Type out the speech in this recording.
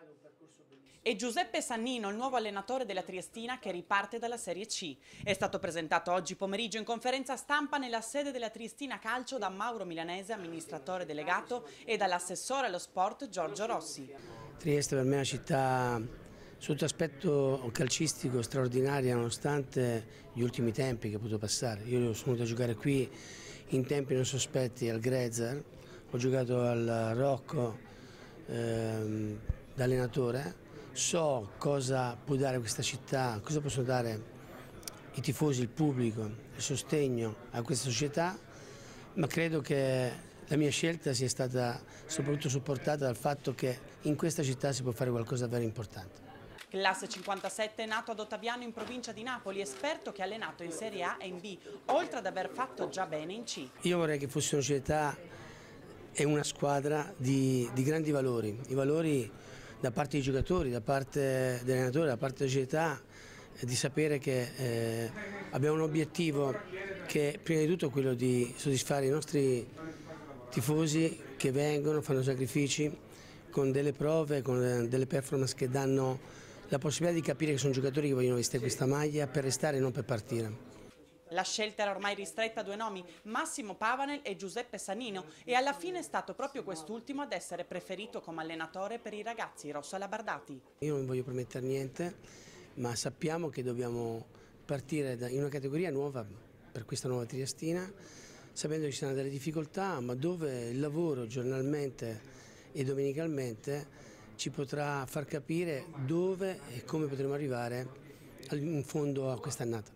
E Giuseppe Sannino, il nuovo allenatore della Triestina che riparte dalla Serie C. È stato presentato oggi pomeriggio in conferenza stampa nella sede della Triestina Calcio da Mauro Milanese, amministratore delegato, e dall'assessore allo sport Giorgio Rossi. Trieste per me è una città sotto aspetto calcistico straordinaria, nonostante gli ultimi tempi che ho potuto passare. Io sono venuto a giocare qui in tempi non sospetti al Grezer, ho giocato al Rocco da allenatore. So cosa può dare questa città, cosa possono dare i tifosi, il pubblico, il sostegno a questa società, ma credo che la mia scelta sia stata soprattutto supportata dal fatto che in questa città si può fare qualcosa di davvero importante. Classe 57, nato ad Ottaviano in provincia di Napoli, esperto che ha allenato in Serie A e in B, oltre ad aver fatto già bene in C. Io vorrei che fosse una società e una squadra di grandi valori, i valori da parte dei giocatori, da parte dell'allenatore, da parte della società, di sapere che abbiamo un obiettivo che prima di tutto è quello di soddisfare i nostri tifosi che vengono, fanno sacrifici con delle prove, con delle performance che danno la possibilità di capire che sono giocatori che vogliono vestire questa maglia per restare e non per partire. La scelta era ormai ristretta a due nomi, Massimo Pavanel e Giuseppe Sannino, e alla fine è stato proprio quest'ultimo ad essere preferito come allenatore per i ragazzi rosso-alabardati. Io non voglio promettere niente, ma sappiamo che dobbiamo partire in una categoria nuova per questa nuova Triestina, sapendo che ci saranno delle difficoltà, ma dove il lavoro giornalmente e domenicalmente ci potrà far capire dove e come potremo arrivare in fondo a quest'annata.